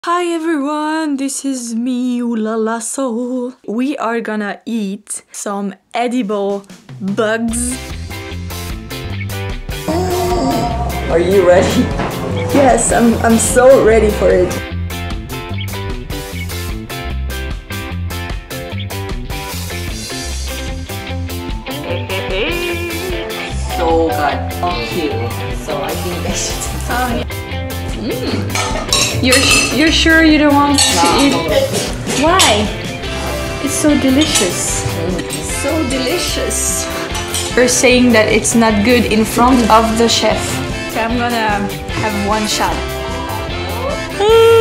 Hi everyone, this is me, oohlalaseoul. We are gonna eat some edible bugs. Are you ready? Yes, I'm so ready for it. So good. Cute. So I think I should. You're sure you don't want to eat? Why? It's so delicious. So delicious. You're saying that it's not good in front of the chef. So I'm gonna have one shot.